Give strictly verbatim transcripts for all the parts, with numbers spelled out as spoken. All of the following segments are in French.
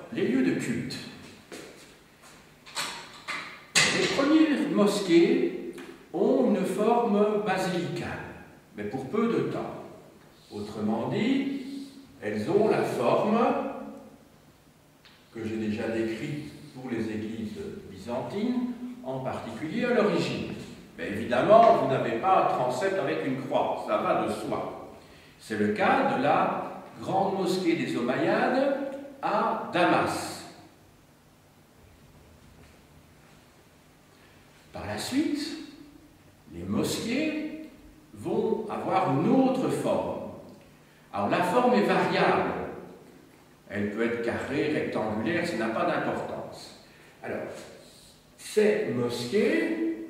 les lieux de culte. Les premières mosquées ont une forme basilicale, mais pour peu de temps. Autrement dit, elles ont la forme que j'ai déjà décrite pour les églises byzantines, en particulier à l'origine. Mais évidemment, vous n'avez pas un transept avec une croix, ça va de soi. C'est le cas de la grande mosquée des Omeyyades à Damas. Par la suite, les mosquées vont avoir une autre forme. Alors la forme est variable. Elle peut être carrée, rectangulaire, ça n'a pas d'importance. Alors, ces mosquées,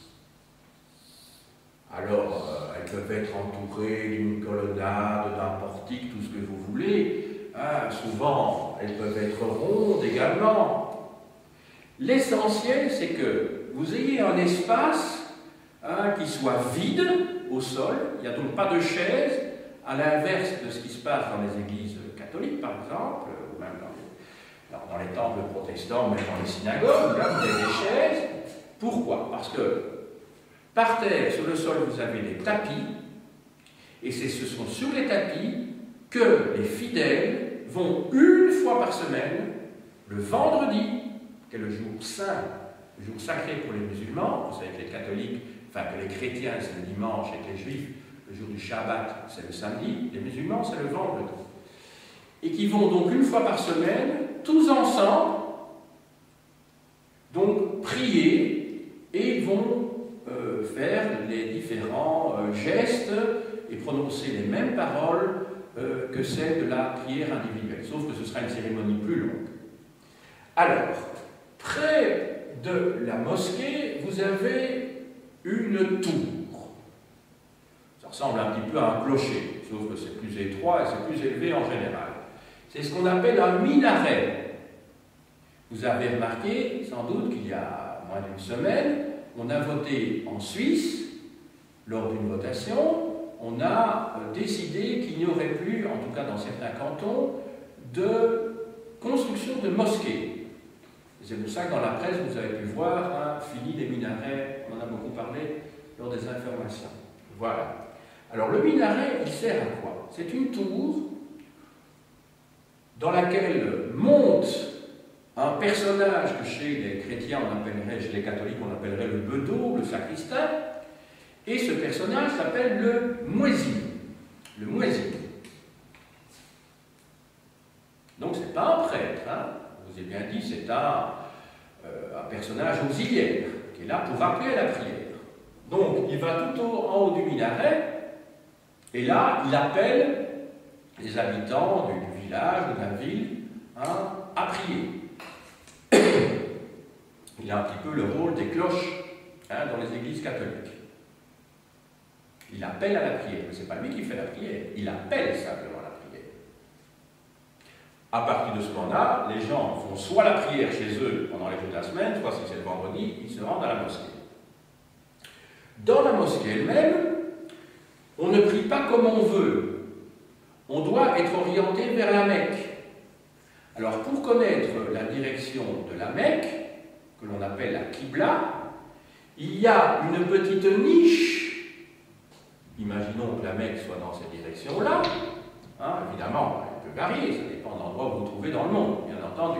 alors euh, elles peuvent être entourées d'une colonnade, d'un portique, tout ce que vous voulez. Hein, souvent, elles peuvent être rondes également. L'essentiel, c'est que vous ayez un espace hein, qui soit vide au sol. Il n'y a donc pas de chaise, à l'inverse de ce qui se passe dans les églises catholiques, par exemple, ou même dans les, dans les temples protestants, même dans les synagogues, là, vous avez des chaises. Pourquoi? Parce que par terre, sur le sol, vous avez des tapis, et ce sont sur les tapis que les fidèles vont une fois par semaine, le vendredi, qui est le jour saint, le jour sacré pour les musulmans. Vous savez que les catholiques, enfin que les chrétiens, c'est le dimanche, et que les juifs, le jour du Shabbat, c'est le samedi, les musulmans, c'est le vendredi. Et qui vont donc une fois par semaine, tous ensemble, donc prier, et vont euh, faire les différents euh, gestes et prononcer les mêmes paroles euh, que celles de la prière individuelle, sauf que ce sera une cérémonie plus longue. Alors, près de la mosquée, vous avez une tour. Ça ressemble un petit peu à un clocher, sauf que c'est plus étroit et c'est plus élevé en général. C'est ce qu'on appelle un minaret. Vous avez remarqué, sans doute, qu'il y a moins d'une semaine, on a voté en Suisse, lors d'une votation, on a décidé qu'il n'y aurait plus, en tout cas dans certains cantons, de construction de mosquées. C'est pour ça que dans la presse, vous avez pu voir, hein, fini les minarets, on en a beaucoup parlé lors des informations. Voilà. Alors le minaret, il sert à quoi? C'est une tour dans laquelle monte un personnage que chez les chrétiens, on appellerait, chez les catholiques, on appellerait le bedeau, le sacristain, et ce personnage s'appelle le muezzin. Le muezzin. Donc c'est pas un prêtre, hein. Je vous ai bien dit, c'est un, euh, un personnage auxiliaire, qui est là pour rappeler à la prière. Donc il va tout au, en haut du minaret, et là, il appelle les habitants du, du village, de la ville, hein, à prier. Il a un petit peu le rôle des cloches hein, dans les églises catholiques. Il appelle à la prière, mais ce n'est pas lui qui fait la prière, il appelle simplement la prière. À partir de ce moment-là, les gens font soit la prière chez eux pendant les jours de la semaine, soit si c'est le vendredi, ils se rendent à la mosquée. Dans la mosquée elle-même, on ne prie pas comme on veut. On doit être orienté vers la Mecque. Alors, pour connaître la direction de la Mecque, que l'on appelle la Qibla, il y a une petite niche. Imaginons que la Mecque soit dans cette direction-là. Hein, évidemment, elle peut varier, ça dépend de l'endroit où vous vous trouvez dans le monde, bien entendu.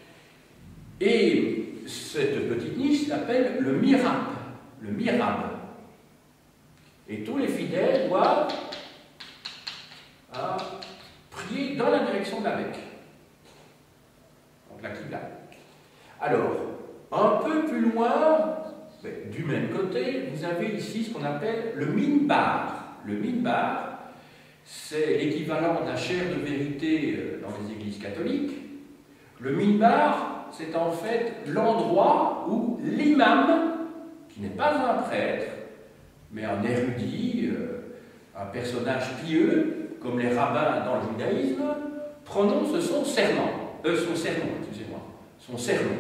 Et cette petite niche s'appelle le mihrab. Le mihrab. Et tous les fidèles doivent hein, prier dans la direction de la Mecque. Donc la Qibla. Alors, un peu plus loin, du même côté, vous avez ici ce qu'on appelle le minbar. Le minbar, c'est l'équivalent de la chaire de vérité dans les églises catholiques. Le minbar, c'est en fait l'endroit où l'imam, qui n'est pas un prêtre, mais un érudit, un personnage pieux, comme les rabbins dans le judaïsme, prononce son serment, euh, son sermon, excusez-moi, son sermon.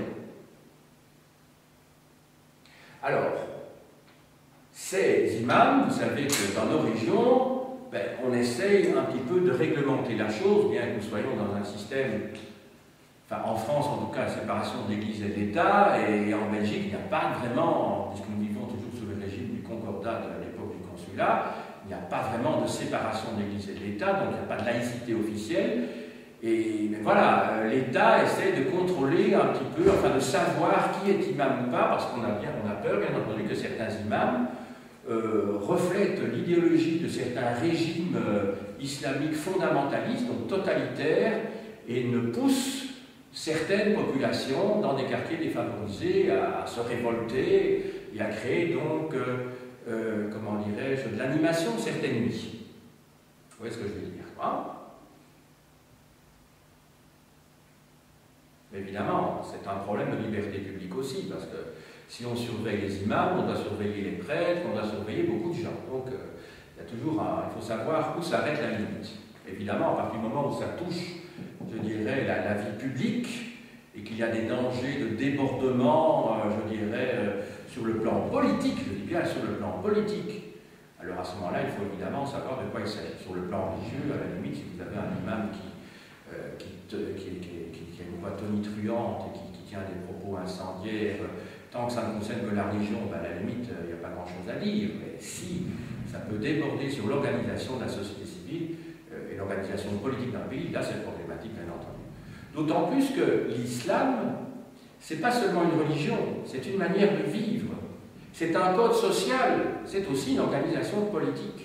Alors, ces imams, vous savez que dans nos régions, ben, on essaye un petit peu de réglementer la chose, bien que nous soyons dans un système enfin en France en tout cas, la séparation de l'Église et de l'État, et en Belgique, il n'y a pas vraiment, puisque nous vivons toujours sous le régime du concordat de l'époque du consulat, il n'y a pas vraiment de séparation de l'Église et de l'État, donc il n'y a pas de laïcité officielle. Et mais voilà, l'État essaie de contrôler un petit peu, enfin de savoir qui est imam ou pas, parce qu'on a, bien, on a peur, bien entendu, que certains imams euh, reflètent l'idéologie de certains régimes euh, islamiques fondamentalistes, donc totalitaires, et ne poussent certaines populations dans des quartiers défavorisés à, à se révolter et à créer donc, euh, euh, comment dirais-je, de l'animation certaines nuits. Vous voyez ce que je veux dire, quoi? Mais évidemment, c'est un problème de liberté publique aussi, parce que si on surveille les imams, on doit surveiller les prêtres, on doit surveiller beaucoup de gens. Donc, euh, il y a toujours un, il faut savoir où s'arrête la limite. Évidemment, à partir du moment où ça touche, je dirais, la, la vie publique, et qu'il y a des dangers de débordement, euh, je dirais, euh, sur le plan politique, je dis bien sur le plan politique, alors à ce moment-là, il faut évidemment savoir de quoi il s'agit. Sur le plan religieux, à la limite, si vous avez un imam qui Euh, qui, te, qui, qui, qui, qui a une voix tonitruante et qui, qui tient des propos incendiaires, tant que ça ne concerne que la religion, ben à la limite, il n'y a pas grand-chose à dire. Mais si ça peut déborder sur l'organisation de la société civile euh, et l'organisation politique d'un pays, là c'est problématique, bien entendu. D'autant plus que l'islam, c'est pas seulement une religion, c'est une manière de vivre. C'est un code social, c'est aussi une organisation politique.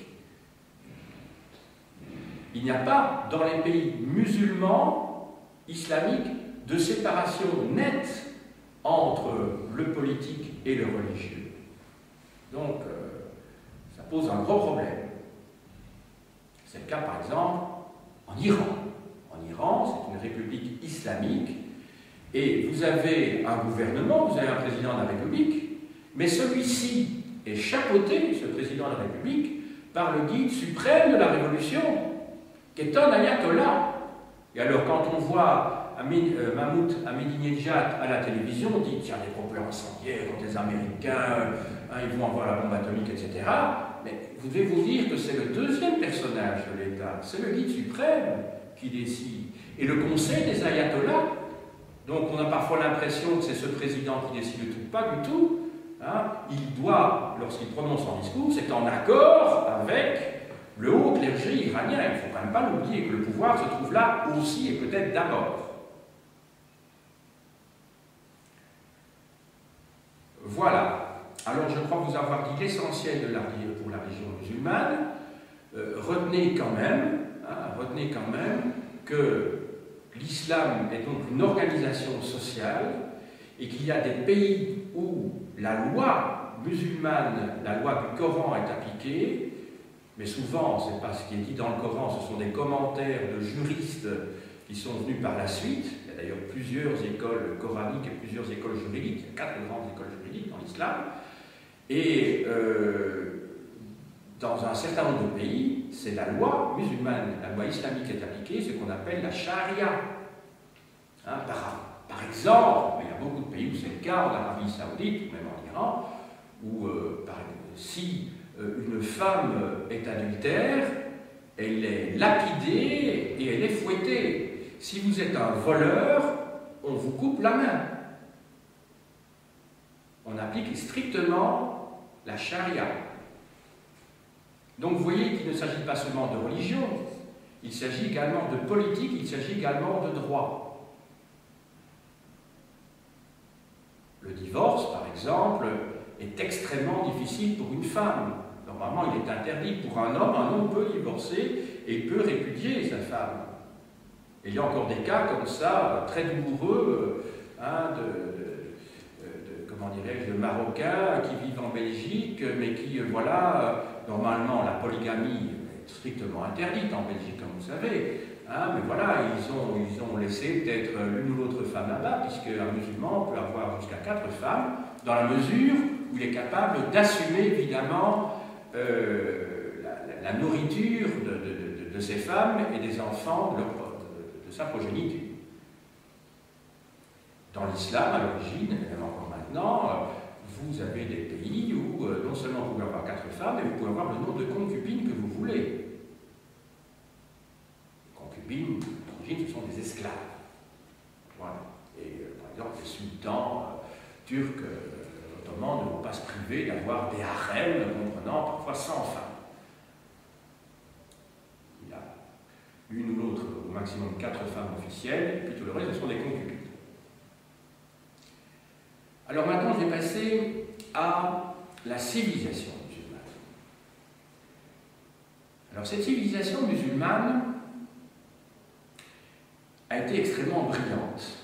Il n'y a pas, dans les pays musulmans, islamiques, de séparation nette entre le politique et le religieux. Donc, euh, ça pose un gros problème. C'est le cas, par exemple, en Iran. En Iran, c'est une république islamique, et vous avez un gouvernement, vous avez un président de la République, mais celui-ci est chapeauté, ce président de la République, par le guide suprême de la Révolution, qui est un ayatollah. Et alors, quand on voit Amin, euh, Mahmoud Ahmadinejad à la télévision, on dit tiens, des propos incendiaires contre les Américains, hein, ils vont avoir la bombe atomique, et cetera. Mais vous devez vous dire que c'est le deuxième personnage de l'État, c'est le guide suprême qui décide. Et le conseil des ayatollahs, donc on a parfois l'impression que c'est ce président qui décide de tout, pas du tout. Hein, il doit, lorsqu'il prononce son discours, c'est en accord avec le haut clergé iranien. Il ne faut quand même pas l'oublier que le pouvoir se trouve là aussi et peut-être d'abord. Voilà. Alors je crois vous avoir dit l'essentiel de la, pour la religion musulmane. Euh, retenez quand même, hein, retenez quand même que l'islam est donc une organisation sociale et qu'il y a des pays où la loi musulmane, la loi du Coran est appliquée. Mais souvent, ce n'est pas ce qui est dit dans le Coran, ce sont des commentaires de juristes qui sont venus par la suite. Il y a d'ailleurs plusieurs écoles coraniques et plusieurs écoles juridiques, il y a quatre grandes écoles juridiques dans l'islam. Et euh, dans un certain nombre de pays, c'est la loi musulmane, la loi islamique est appliquée, ce qu'on appelle la charia. Hein, par, par exemple, il y a beaucoup de pays où c'est le cas, en Arabie Saoudite, ou même en Iran, où euh, par, si une femme est adultère, elle est lapidée et elle est fouettée. Si vous êtes un voleur, on vous coupe la main. On applique strictement la charia. Donc vous voyez qu'il ne s'agit pas seulement de religion, il s'agit également de politique, il s'agit également de droit. Le divorce, par exemple, est extrêmement difficile pour une femme. Normalement, il est interdit pour un homme, un homme peut divorcer et peut répudier sa femme. Et il y a encore des cas comme ça, très douloureux, hein, de, de, de, comment dirais-je, de Marocains qui vivent en Belgique, mais qui, voilà, normalement, la polygamie est strictement interdite en Belgique, comme vous savez. Hein, mais voilà, ils ont, ils ont laissé peut-être l'une ou l'autre femme là-bas, puisqu'un musulman peut avoir jusqu'à quatre femmes, dans la mesure où il est capable d'assumer, évidemment, Euh, la, la, la nourriture de, de, de, de ces femmes et des enfants de, leur, de, de sa progéniture. Dans l'islam, à l'origine, et même encore maintenant, vous avez des pays où euh, non seulement vous pouvez avoir quatre femmes, mais vous pouvez avoir le nombre de concubines que vous voulez. Les concubines, d'origine, ce sont des esclaves. Voilà. Turcs euh, ottomans ne vont pas se priver d'avoir des harems comprenant parfois cent femmes. Il a une ou l'autre, au maximum quatre femmes officielles, et puis tout le reste, ce sont des concubines. Alors maintenant, je vais passer à la civilisation musulmane. Alors cette civilisation musulmane a été extrêmement brillante.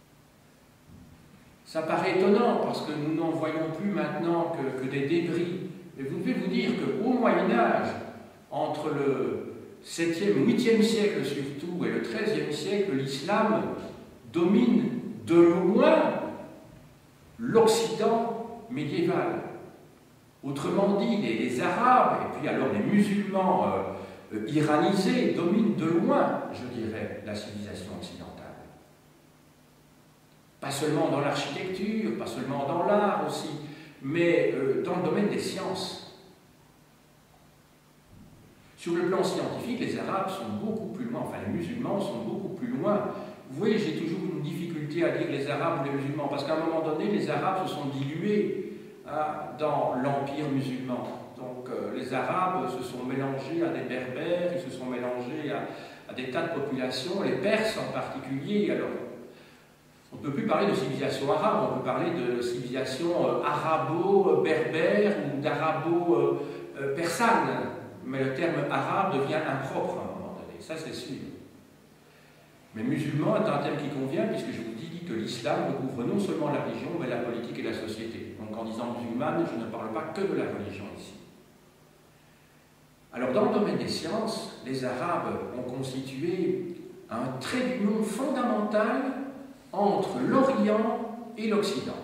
Ça paraît étonnant parce que nous n'en voyons plus maintenant que, que des débris. Mais vous devez vous dire qu'au Moyen-Âge, entre le septième, huitième siècle surtout, et le treizième siècle, l'islam domine de loin l'Occident médiéval. Autrement dit, les, les Arabes, et puis alors les musulmans euh, euh, iranisés, dominent de loin, je dirais, la civilisation occidentale. Pas seulement dans l'architecture, pas seulement dans l'art aussi, mais euh, dans le domaine des sciences. Sur le plan scientifique, les Arabes sont beaucoup plus loin, enfin les musulmans sont beaucoup plus loin. Vous voyez, j'ai toujours une difficulté à dire les Arabes ou les musulmans, parce qu'à un moment donné, les Arabes se sont dilués hein, dans l'empire musulman. Donc euh, les Arabes se sont mélangés à des Berbères, ils se sont mélangés à, à des tas de populations, les Perses en particulier. Alors, on ne peut plus parler de civilisation arabe, on peut parler de civilisation euh, arabo-berbère ou d'arabo-persane. Euh, mais le terme arabe devient impropre à un moment donné, ça c'est sûr. Mais musulman est un terme qui convient, puisque je vous dis que l'islam recouvre non seulement la religion, mais la politique et la société. Donc en disant musulmane, je ne parle pas que de la religion ici. Alors dans le domaine des sciences, les Arabes ont constitué un trait d'union fondamental entre l'Orient et l'Occident.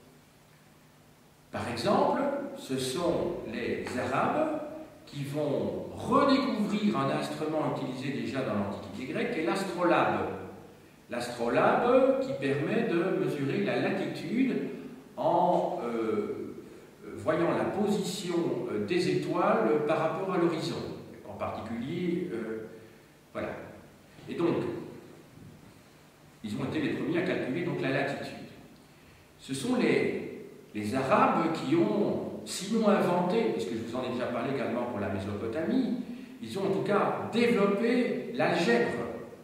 Par exemple, ce sont les Arabes qui vont redécouvrir un instrument utilisé déjà dans l'Antiquité grecque, qui est l'astrolabe. L'astrolabe qui permet de mesurer la latitude en euh, voyant la position euh, des étoiles par rapport à l'horizon. En particulier, euh, voilà. Et donc, ils ont été les premiers à calculer donc la latitude. Ce sont les, les Arabes qui ont, sinon inventé, puisque je vous en ai déjà parlé également pour la Mésopotamie, ils ont en tout cas développé l'algèbre.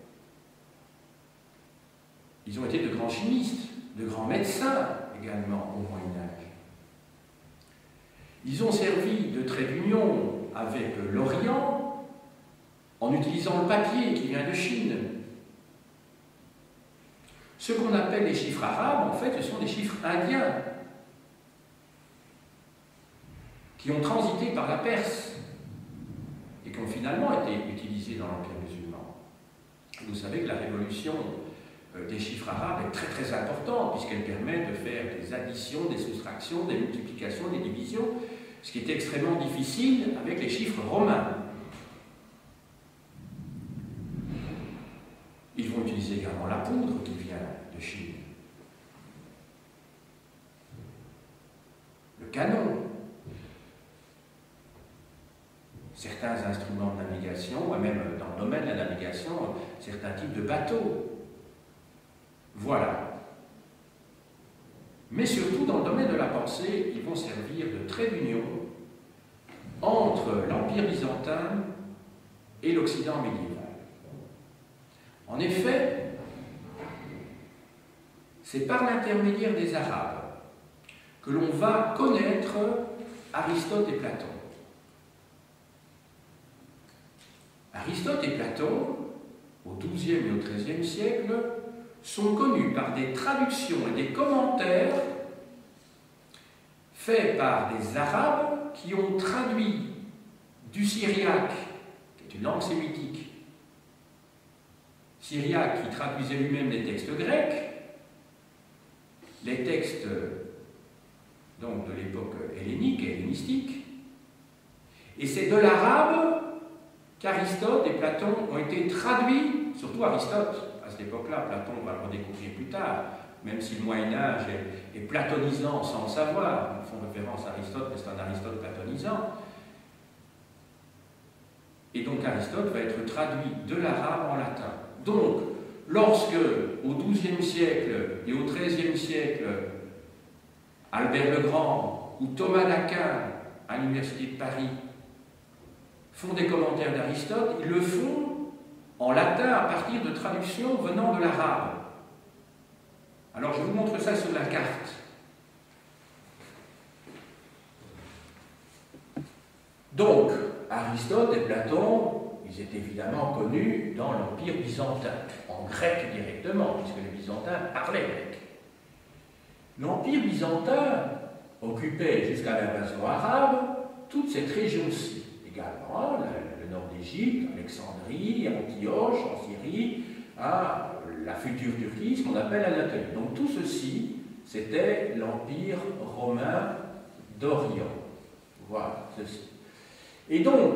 Ils ont été de grands chimistes, de grands médecins également au Moyen-Âge. Ils ont servi de trait d'union avec l'Orient en utilisant le papier qui vient de Chine. Ce qu'on appelle les chiffres arabes, en fait, ce sont des chiffres indiens qui ont transité par la Perse et qui ont finalement été utilisés dans l'Empire musulman. Vous savez que la révolution des chiffres arabes est très très importante puisqu'elle permet de faire des additions, des soustractions, des multiplications, des divisions, ce qui était extrêmement difficile avec les chiffres romains. Ils vont utiliser également la poudre qui vient de Chine, le canon, certains instruments de navigation, et même dans le domaine de la navigation, certains types de bateaux. Voilà. Mais surtout, dans le domaine de la pensée, ils vont servir de trait d'union entre l'Empire byzantin et l'Occident médiéval. En effet, c'est par l'intermédiaire des Arabes que l'on va connaître Aristote et Platon. Aristote et Platon, au douzième et au treizième siècle, sont connus par des traductions et des commentaires faits par des Arabes qui ont traduit du syriaque, qui est une langue sémitique, syriaque qui traduisait lui-même des textes grecs, les textes donc de l'époque hellénique et hellénistique, et c'est de l'arabe qu'Aristote et Platon ont été traduits, surtout Aristote. À cette époque-là, Platon, on va le redécouvrir plus tard, même si le Moyen-Âge est, est platonisant sans le savoir. Ils font référence à Aristote, mais c'est un Aristote platonisant. Et donc Aristote va être traduit de l'arabe en latin. Donc, lorsque, au douzième siècle et au treizième siècle, Albert le Grand ou Thomas d'Aquin à l'Université de Paris font des commentaires d'Aristote, ils le font en latin à partir de traductions venant de l'arabe. Alors je vous montre ça sur la carte. Donc, Aristote et Platon, ils étaient évidemment connus dans l'Empire byzantin, en grec directement, puisque les Byzantins parlaient grec. L'Empire byzantin occupait jusqu'à l'invasion arabe toute cette région-ci, également le, le nord d'Égypte, Alexandrie, Antioche, en Syrie, à la future Turquie, ce qu'on appelle Anatolie. Donc tout ceci, c'était l'Empire romain d'Orient. Voilà, ceci. Et donc,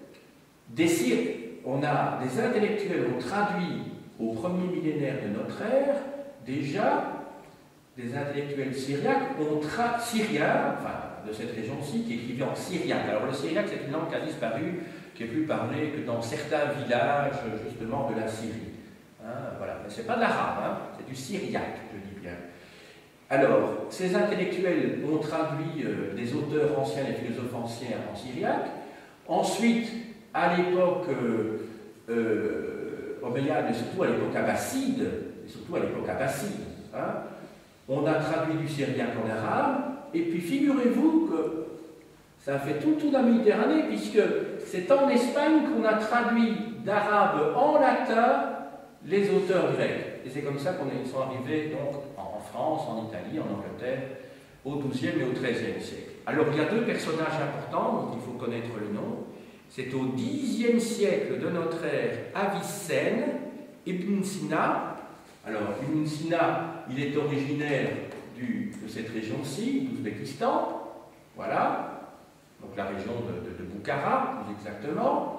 des, on a, des intellectuels ont traduit au premier millénaire de notre ère, déjà, des intellectuels syriaques ont tra syriens, enfin, de cette région-ci, qui écrivaient en syriaque. Alors le syriaque, c'est une langue qui a disparu, qui est plus parlée que dans certains villages, justement, de la Syrie. Hein, voilà. Mais ce n'est pas de l'arabe, hein, c'est du syriaque, je dis bien. Alors, ces intellectuels ont traduit euh, des auteurs anciens, des philosophes anciens en syriaque. Ensuite, à l'époque euh, euh, omeyyade, mais surtout à l'époque abbasside, et surtout à l'époque abbasside, hein, on a traduit du syriaque en arabe, et puis figurez-vous que ça a fait tout le tour de la Méditerranée, puisque c'est en Espagne qu'on a traduit d'arabe en latin les auteurs grecs. Et c'est comme ça qu'ils sont arrivés donc, en France, en Italie, en Angleterre, au douzième et au treizième siècle. Alors il y a deux personnages importants dont il faut connaître le nom. C'est au dixième siècle de notre ère, Avicenne, Ibn Sina. Alors Ibn Sina, il est originaire du, de cette région-ci, d'Ouzbékistan, voilà, donc la région de, de, de Boukhara, plus exactement.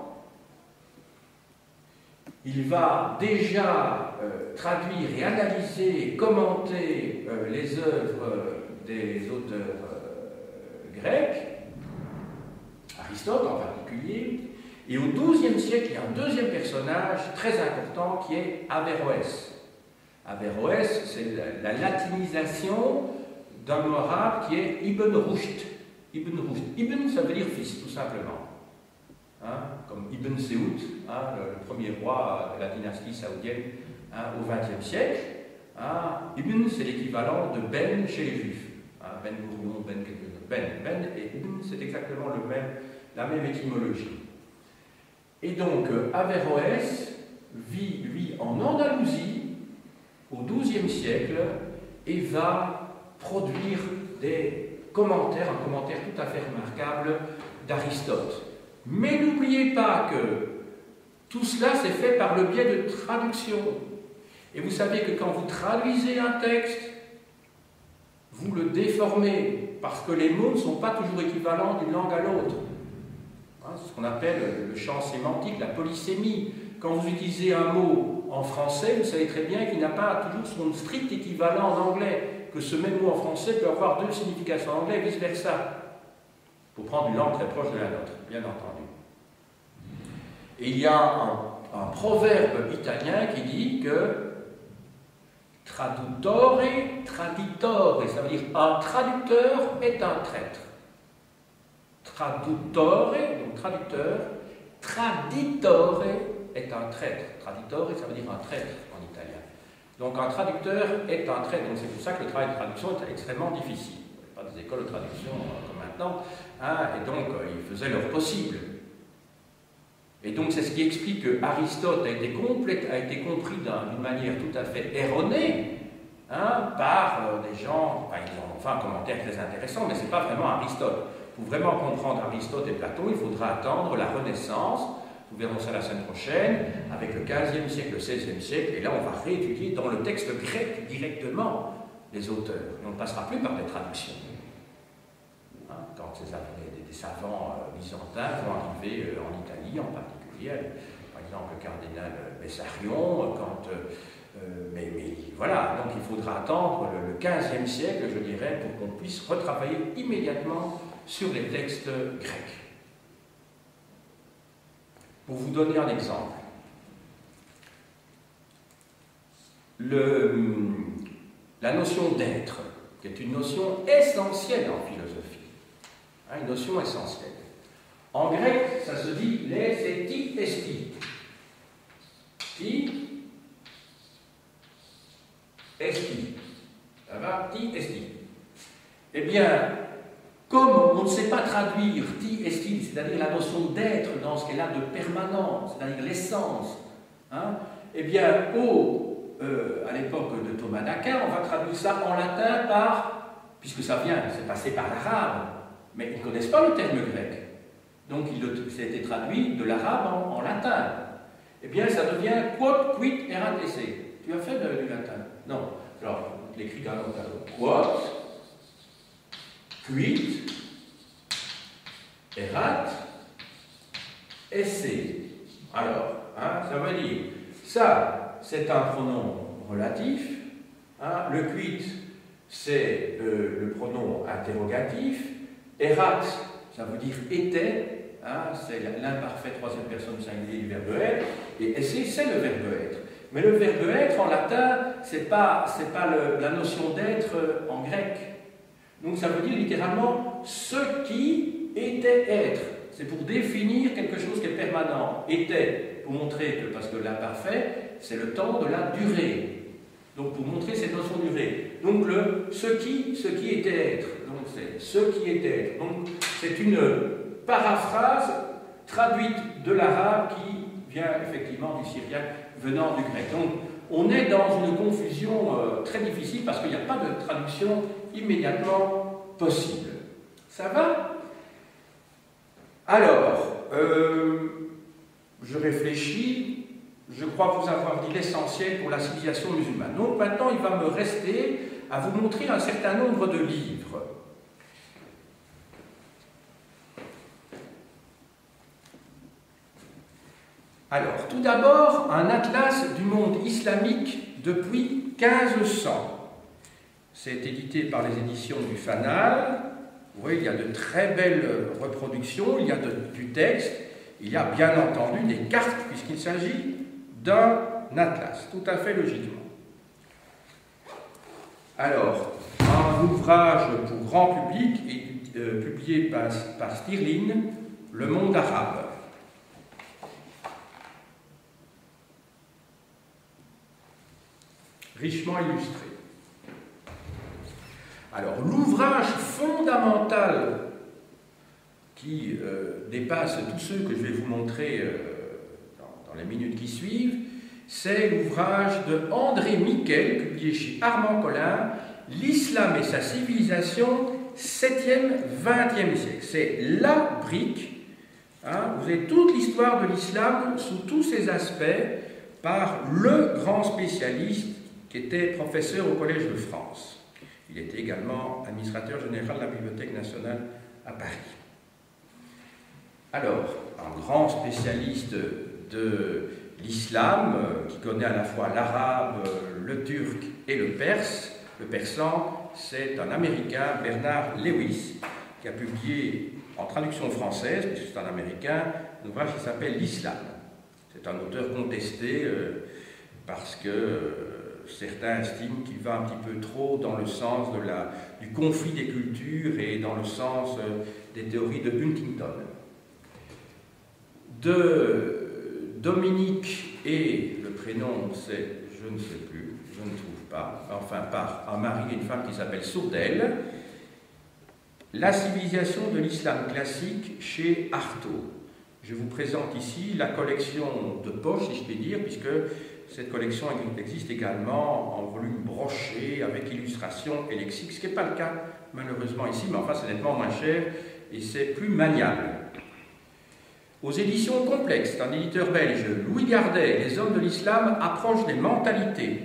Il va déjà euh, traduire et analyser et commenter euh, les œuvres euh, des auteurs euh, grecs, Aristote en particulier, et au douzième siècle, il y a un deuxième personnage très important qui est Averroès. Averroès, c'est la, la latinisation d'un mot arabe qui est Ibn Rushd. Ibn Rushd. Ibn, ça veut dire fils, tout simplement. Hein, comme Ibn Saoud, hein, le, le premier roi de la dynastie saoudienne hein, au vingtième siècle. Hein, Ibn, c'est l'équivalent de Ben chez les Juifs. Hein, Ben Gourion, Ben quelque chose. Ben, Ben et Ibn, c'est exactement le même, la même étymologie. Et donc, Averroès vit, lui, en Andalousie, au douzième siècle, et va produire des commentaires, un commentaire tout à fait remarquable d'Aristote. Mais n'oubliez pas que tout cela s'est fait par le biais de traduction. Et vous savez que quand vous traduisez un texte, vous le déformez, parce que les mots ne sont pas toujours équivalents d'une langue à l'autre. Hein, c'est ce qu'on appelle le champ sémantique, la polysémie. Quand vous utilisez un mot en français, vous savez très bien qu'il n'a pas toujours son strict équivalent en anglais, que ce même mot en français peut avoir deux significations en anglais et vice-versa. Pour prendre une langue très proche de la nôtre, bien entendu. Et il y a un, un proverbe italien qui dit que traduttore, traditore, ça veut dire un traducteur est un traître. Traduttore, donc traducteur, traditore est un traître. Traditore, ça veut dire un traître en italien. Donc un traducteur est un traître. Donc c'est pour ça que le travail de traduction est extrêmement difficile. Il n'y a pas des écoles de traduction comme maintenant. Hein, et donc, euh, ils faisaient leur possible. Et donc, c'est ce qui explique que Aristote a été, complète, a été compris d'une manière tout à fait erronée hein, par euh, des gens, enfin, ils ont enfin un commentaire très intéressant, mais ce n'est pas vraiment Aristote. Pour vraiment comprendre Aristote et Platon, il faudra attendre la Renaissance. Nous verrons ça la semaine prochaine, avec le quinzième siècle, le seizième siècle, et là, on va réétudier dans le texte grec directement les auteurs. Et on ne passera plus par des traductions. Quand des, des savants euh, byzantins vont arriver euh, en Italie en particulier, par exemple le cardinal Bessarion, quand, euh, mais, mais voilà, donc il faudra attendre le, le quinzième siècle, je dirais, pour qu'on puisse retravailler immédiatement sur les textes grecs. Pour vous donner un exemple, le, la notion d'être, qui est une notion essentielle en philosophie. Hein, une notion essentielle. En grec, ça se dit les, c'est ti esti. Ti esti. Ça va? Ti esti. Eh bien, comme on ne sait pas traduire ti esti, c'est-à-dire la notion d'être dans ce qu'elle a de permanent, c'est-à-dire l'essence, hein, eh bien, au, euh, à l'époque de Thomas d'Aquin, on va traduire ça en latin par, puisque ça vient, c'est passé par l'arabe, mais ils ne connaissent pas le terme grec. Donc, il, ça a été traduit de l'arabe en, en latin. Eh bien, ça devient quod, quid, erat, esse. Tu as fait de, du latin? Non. Alors, je l'écris dans l'autre. Quod, quid, erat, esse. Alors, hein, ça veut dire, ça, c'est un pronom relatif. Hein, le quid, c'est euh, le pronom interrogatif. Erat, ça veut dire était. Hein, c'est l'imparfait troisième personne singulier du verbe être, et esse, c'est le verbe être. Mais le verbe être en latin, c'est pas, c'est pas le, la notion d'être en grec. Donc ça veut dire littéralement ce qui était être. C'est pour définir quelque chose qui est permanent. Était, pour montrer que, parce que l'imparfait, c'est le temps de la durée. Donc pour montrer cette notion de durée. Donc le ce qui, ce qui était être. Donc c'est ce qui était être. Donc c'est une paraphrase traduite de l'arabe qui vient effectivement du syriaque venant du grec. Donc on est dans une confusion euh, très difficile parce qu'il n'y a pas de traduction immédiatement possible. Ça va? Alors, euh, je réfléchis, je crois vous avoir dit l'essentiel pour la civilisation musulmane. Donc maintenant il va me rester à vous montrer un certain nombre de livres. Alors, tout d'abord, un atlas du monde islamique depuis quinze cents. C'est édité par les éditions du Fanal. Vous voyez, il y a de très belles reproductions, il y a de, du texte, il y a bien entendu des cartes, puisqu'il s'agit d'un atlas, tout à fait logiquement. Alors, un ouvrage pour grand public, et, euh, publié par, par Stirling, Le monde arabe. Richement illustré. Alors, l'ouvrage fondamental qui euh, dépasse tous ceux que je vais vous montrer euh, dans, dans les minutes qui suivent, c'est l'ouvrage de André Miquel, publié chez Armand Collin, L'islam et sa civilisation, septième vingtième siècle. C'est la brique. Hein, vous avez toute l'histoire de l'islam sous tous ses aspects par le grand spécialiste qui était professeur au Collège de France. Il était également administrateur général de la Bibliothèque nationale à Paris. Alors, un grand spécialiste de l'islam, qui connaît à la fois l'arabe, le turc et le perse, le persan, c'est un Américain, Bernard Lewis, qui a publié en traduction française, puisque c'est un Américain, un ouvrage qui s'appelle L'Islam. C'est un auteur contesté euh, parce que euh, certains estiment qu'il va un petit peu trop dans le sens de la, du conflit des cultures et dans le sens euh, des théories de Huntington. De Dominique et le prénom c'est, je ne sais plus, je ne trouve pas, enfin par un mari et une femme qui s'appellent Sourdel, La civilisation de l'islam classique chez Artaud. Je vous présente ici la collection de poche, si je puis dire, puisque cette collection existe également en volume broché, avec illustration et lexique, ce qui n'est pas le cas malheureusement ici, mais enfin c'est nettement moins cher et c'est plus maniable. Aux éditions complexes, un éditeur belge, Louis Gardet, Les hommes de l'islam approchent des mentalités.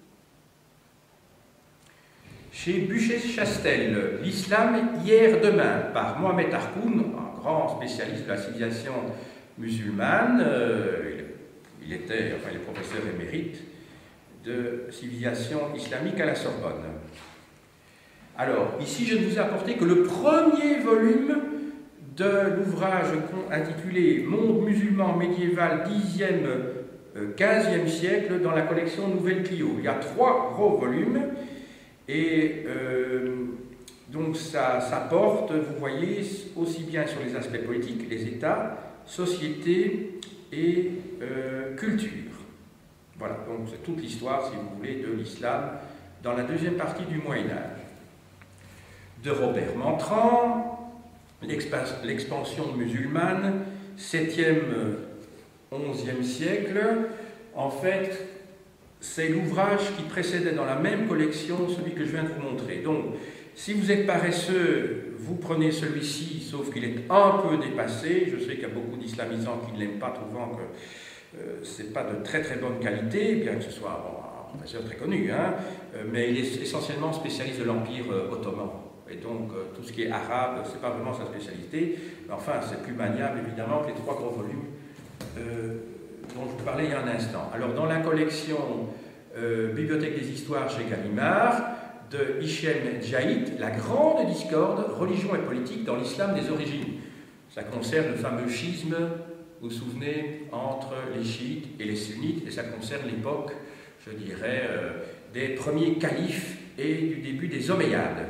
Chez Buchet-Chastel, L'islam hier-demain, par Mohamed Harkoun, un grand spécialiste de la civilisation musulmane. Euh, il était, enfin, il est professeur émérite de civilisation islamique à la Sorbonne. Alors, ici, je ne vous ai apporté que le premier volume de l'ouvrage intitulé Monde musulman médiéval dixième quinzième siècle dans la collection Nouvelle Clio. Il y a trois gros volumes Et euh, donc ça, ça porte, vous voyez, aussi bien sur les aspects politiques, les États, société et euh, culture. Voilà, donc c'est toute l'histoire, si vous voulez, de l'islam dans la deuxième partie du Moyen-Âge. De Robert Mantrand, l'expansion musulmane, septième, onzième siècle. En fait, c'est l'ouvrage qui précédait dans la même collection celui que je viens de vous montrer. Donc, si vous êtes paresseux, vous prenez celui-ci, sauf qu'il est un peu dépassé. Je sais qu'il y a beaucoup d'islamisants qui ne l'aiment pas, trouvant que euh, ce n'est pas de très très bonne qualité, bien que ce soit bon, un professeur très connu, hein, euh, mais il est essentiellement spécialiste de l'Empire euh, ottoman. Et donc, euh, tout ce qui est arabe, ce n'est pas vraiment sa spécialité. Mais enfin, c'est plus maniable, évidemment, que les trois gros volumes euh, dont je vous parlais il y a un instant. Alors, dans la collection euh, Bibliothèque des Histoires chez Gallimard, de Hichem Djaït, La grande discorde, religion et politique dans l'islam des origines. Ça concerne le fameux schisme, vous vous souvenez, entre les chiites et les sunnites, et ça concerne l'époque, je dirais, euh, des premiers califes et du début des Omeyyades.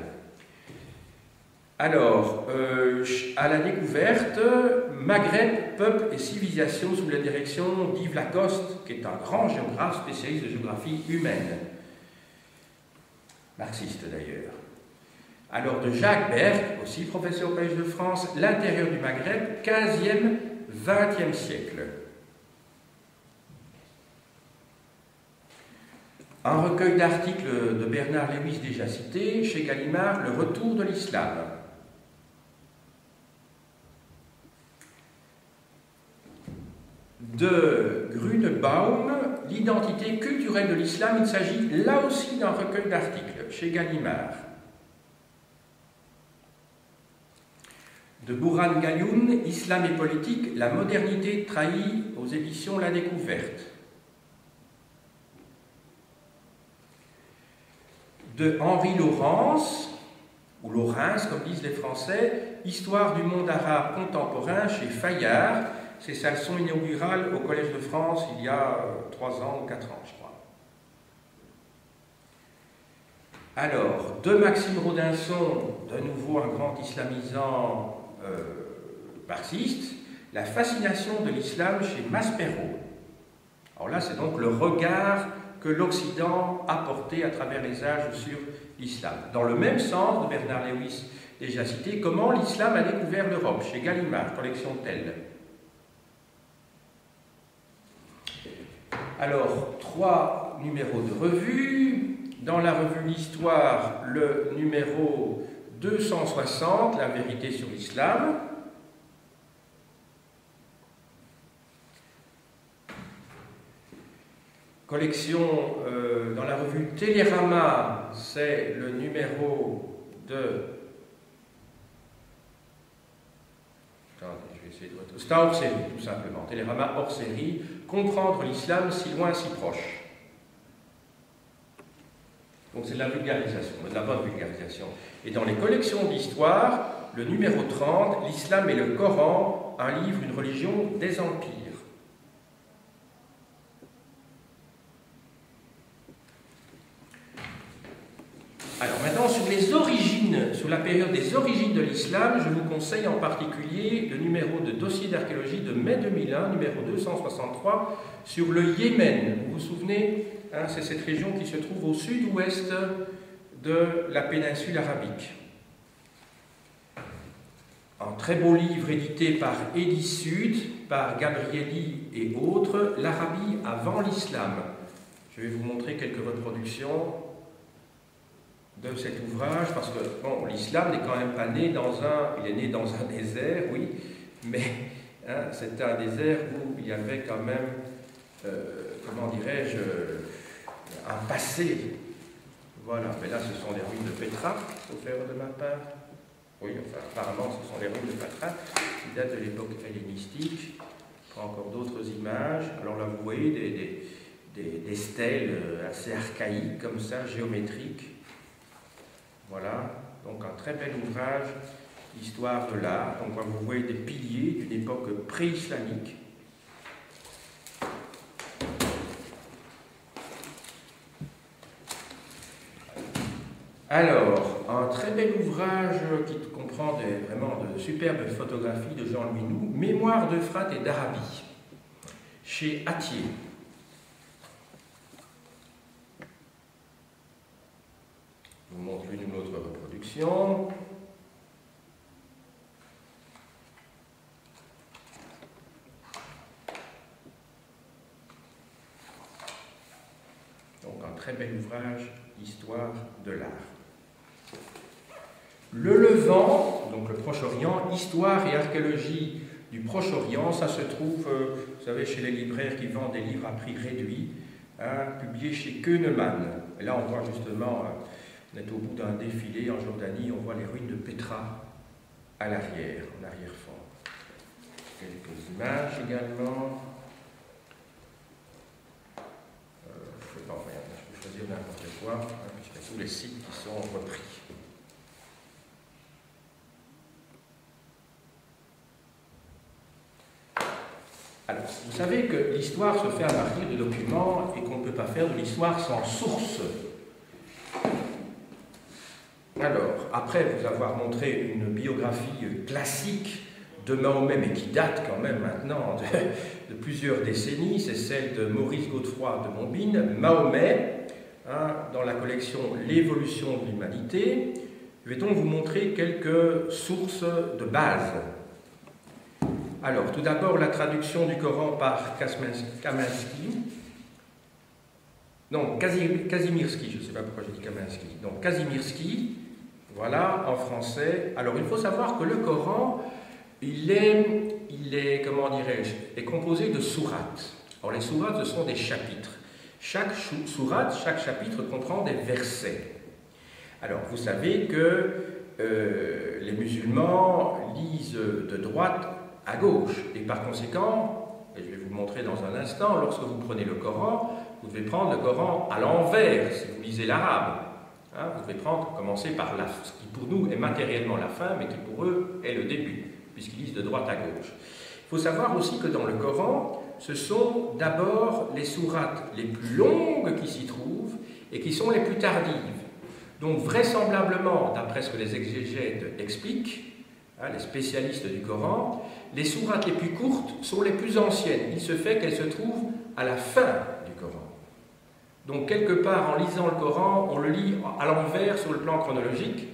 Alors, euh, à la découverte, Maghreb, peuple et civilisation sous la direction d'Yves Lacoste, qui est un grand géographe spécialiste de géographie humaine, marxiste d'ailleurs. Alors, de Jacques Berck, aussi professeur au Collège de France, l'intérieur du Maghreb, quinzième, vingtième siècle. Un recueil d'articles de Bernard Lewis déjà cité, chez Gallimard, Le retour de l'islam. De Grünebaum, L'identité culturelle de l'islam. Il s'agit là aussi d'un recueil d'articles chez Gallimard. De Bourhan Gayoun, Islam et politique, la modernité trahie, aux éditions La Découverte. De Henri Laurens, ou Laurens comme disent les Français, Histoire du monde arabe contemporain chez Fayard. C'est sa leçon inaugurale au Collège de France il y a trois ans ou quatre ans, je crois. Alors, de Maxime Rodinson, de nouveau un grand islamisant euh, marxiste, La fascination de l'islam chez Maspero. Alors là, c'est donc le regard que l'Occident a porté à travers les âges sur l'islam. Dans le même sens, de Bernard Lewis, déjà cité, Comment l'islam a découvert l'Europe, chez Gallimard, collection Tell. Alors, trois numéros de revue. Dans la revue L'Histoire, le numéro deux cent soixante, La vérité sur l'islam. Collection euh, dans la revue Télérama, c'est le numéro de... C'est un hors-série, tout simplement. Télérama hors-série, Comprendre l'islam si loin, si proche. Donc c'est de la vulgarisation, de la bonne vulgarisation. Et dans les collections d'histoire, le numéro trente, L'islam et le Coran, un livre, une religion des empires. Alors maintenant, sur les origines, sur la période des origines de l'islam, je vous conseille en particulier le numéro de dossier d'archéologie de mai deux mille un, numéro deux cent soixante-trois, sur le Yémen. Vous vous souvenez, hein, c'est cette région qui se trouve au sud-ouest de la péninsule arabique. Un très beau livre édité par Edisud, par Gabrieli et autres, L'Arabie avant l'islam. Je vais vous montrer quelques reproductions de cet ouvrage, parce que bon, l'islam n'est quand même pas né dans un... Il est né dans un désert, oui, mais hein, c'était un désert où il y avait quand même, euh, comment dirais-je, un passé. Voilà, mais là ce sont les ruines de Petra, sauf erreur de ma part. Oui, enfin, apparemment ce sont les ruines de Petra, qui datent de l'époque hellénistique. Je prends encore d'autres images. Alors là, vous voyez des, des, des, des stèles assez archaïques, comme ça, géométriques. Voilà, donc un très bel ouvrage d'histoire de l'art. Donc vous voyez des piliers d'une époque pré-islamique. Alors, un très bel ouvrage qui comprend des, vraiment de superbes photographies de Jean-Louis Nou, Mémoire d'Euphrate et d'Arabie, chez Hatier. Je vous montre l'une ou l'autre reproduction. Donc un très bel ouvrage, Histoire de l'art. Le Levant, donc le Proche-Orient, Histoire et archéologie du Proche-Orient, ça se trouve, euh, vous savez, chez les libraires qui vendent des livres à prix réduit, hein, publié chez Keunemann. Et là, on voit justement, euh, on est au bout d'un défilé en Jordanie, on voit les ruines de Pétra à l'arrière, en arrière-fond. Quelques images également. Euh, je ne sais pas, rien, je peux choisir n'importe quoi, hein, puisque tous les sites qui sont repris. Alors, vous savez que l'histoire se fait à partir de documents et qu'on ne peut pas faire de l'histoire sans source. Alors, après vous avoir montré une biographie classique de Mahomet, mais qui date quand même maintenant de, de plusieurs décennies, c'est celle de Maurice Godefroy de Bombines, Mahomet, hein, dans la collection L'évolution de l'humanité. Je vais donc vous montrer quelques sources de base. Alors, tout d'abord, la traduction du Coran par Kaminsky. Non, Kazimirsky, je ne sais pas pourquoi j'ai dit Kaminsky. Donc, Kazimirsky, voilà, en français. Alors, il faut savoir que le Coran, il est, il est comment dirais-je, est composé de sourates. Alors, les sourates, ce sont des chapitres. Chaque sourate, chaque chapitre comprend des versets. Alors, vous savez que euh, les musulmans lisent de droite à gauche. Et par conséquent, et je vais vous le montrer dans un instant, lorsque vous prenez le Coran, vous devez prendre le Coran à l'envers, si vous lisez l'arabe. Hein, vous devez prendre, commencer par la, ce qui pour nous est matériellement la fin, mais qui pour eux est le début, puisqu'ils lisent de droite à gauche. Il faut savoir aussi que dans le Coran, ce sont d'abord les sourates les plus longues qui s'y trouvent et qui sont les plus tardives. Donc vraisemblablement, d'après ce que les exégètes expliquent, hein, les spécialistes du Coran, les sourates les plus courtes sont les plus anciennes. Il se fait qu'elles se trouvent à la fin du Coran. Donc, quelque part, en lisant le Coran, on le lit à l'envers sur le plan chronologique,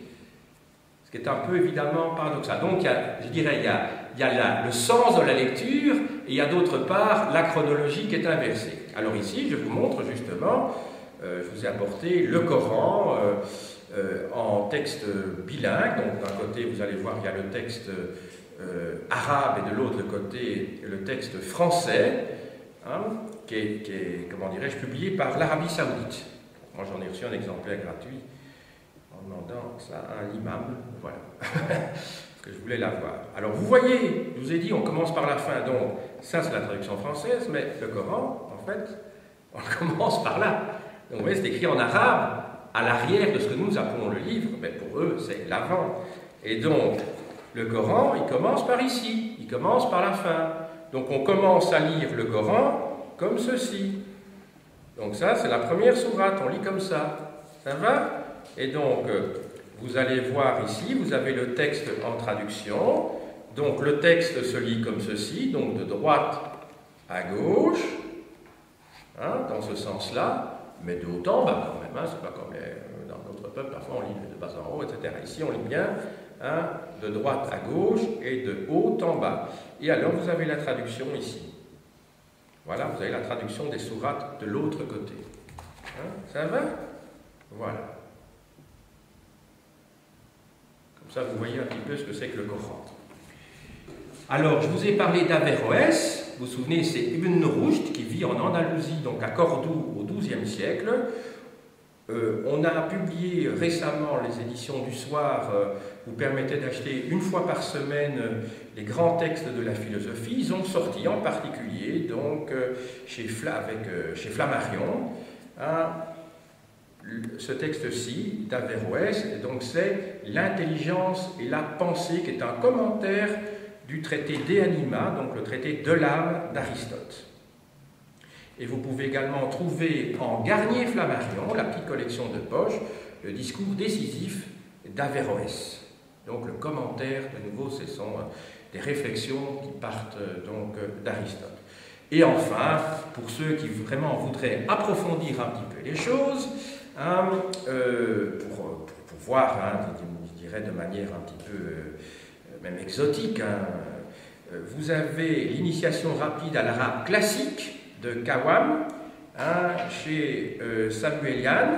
ce qui est un peu évidemment paradoxal. Donc, il y a, je dirais, il y a, il y a là, le sens de la lecture, et il y a d'autre part la chronologie qui est inversée. Alors ici, je vous montre justement, euh, je vous ai apporté le Coran euh, euh, en texte bilingue. Donc, d'un côté, vous allez voir, il y a le texte Euh, arabe et de l'autre côté le texte français, hein, qui est, qui est comment dirais-je, publié par l'Arabie Saoudite. Moi j'en ai reçu un exemplaire gratuit en demandant ça à un imam, voilà, parce que je voulais l'avoir. Alors vous voyez, je vous ai dit, on commence par la fin, donc ça c'est la traduction française, mais le Coran, en fait, on commence par là. Donc vous voyez, c'est écrit en arabe à l'arrière de ce que nous appelons le livre, mais pour eux c'est l'avant. Et donc le Coran, il commence par ici, il commence par la fin. Donc on commence à lire le Coran comme ceci. Donc ça, c'est la première sourate, on lit comme ça. Ça va? Et donc, vous allez voir ici, vous avez le texte en traduction. Donc le texte se lit comme ceci, donc de droite à gauche, hein, dans ce sens-là, mais de haut en bas quand même, hein, c'est pas comme les, dans notre peuple, parfois on lit de bas en haut, et cetera. Ici, on lit bien, hein, de droite à gauche et de haut en bas. Et alors, vous avez la traduction ici. Voilà, vous avez la traduction des sourates de l'autre côté. Hein, ça va? Voilà. Comme ça, vous voyez un petit peu ce que c'est que le Coran. Alors, je vous ai parlé d'Averroès. Vous vous souvenez, c'est Ibn Rushd qui vit en Andalousie, donc à Cordoue, au douzième siècle. Euh, on a publié récemment, les éditions du Soir euh, vous permettaient d'acheter une fois par semaine euh, les grands textes de la philosophie. Ils ont sorti en particulier donc, euh, chez, Fla, avec, euh, chez Flammarion hein, ce texte-ci d'Averroès. Donc c'est l'intelligence et la pensée, qui est un commentaire du traité De Anima, donc le traité de l'âme d'Aristote. Et vous pouvez également trouver en Garnier Flammarion, la petite collection de poche, le discours décisif d'Averroès. Donc le commentaire, de nouveau, ce sont des réflexions qui partent donc d'Aristote. Et enfin, pour ceux qui vraiment voudraient approfondir un petit peu les choses, hein, euh, pour, pour, pour voir, hein, je dirais de manière un petit peu euh, même exotique, hein, vous avez l'initiation rapide à l'arabe classique de Kawam, hein, chez euh, Samuelian.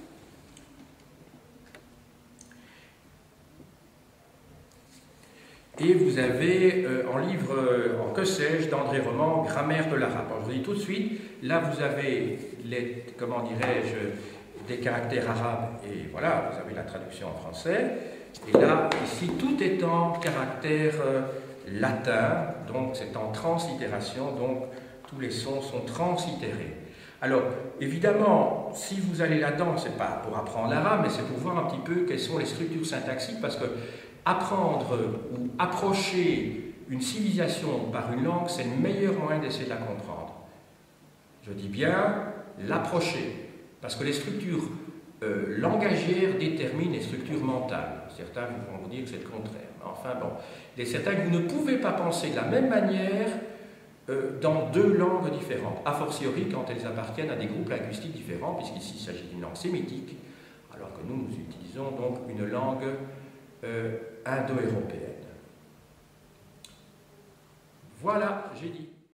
Et vous avez euh, en livre, euh, en que sais-je, d'André Roman, Grammaire de l'arabe. Je vous dis tout de suite, là vous avez les, comment dirais-je, des caractères arabes, et voilà, vous avez la traduction en français. Et là, ici, tout est en caractère euh, latin, donc c'est en translittération, donc tous les sons sont translittérés. Alors, évidemment, si vous allez là-dedans, ce n'est pas pour apprendre l'arabe, mais c'est pour voir un petit peu quelles sont les structures syntaxiques, parce que apprendre ou approcher une civilisation par une langue, c'est le meilleur moyen d'essayer de la comprendre. Je dis bien l'approcher, parce que les structures euh, langagières déterminent les structures mentales. Certains vont vous dire que c'est le contraire. Enfin bon, il est certain que vous ne pouvez pas penser de la même manière euh, dans deux langues différentes, a fortiori quand elles appartiennent à des groupes linguistiques différents, puisqu'ici il s'agit d'une langue sémitique, alors que nous, nous utilisons donc une langue euh, indo-européenne. Voilà, j'ai dit.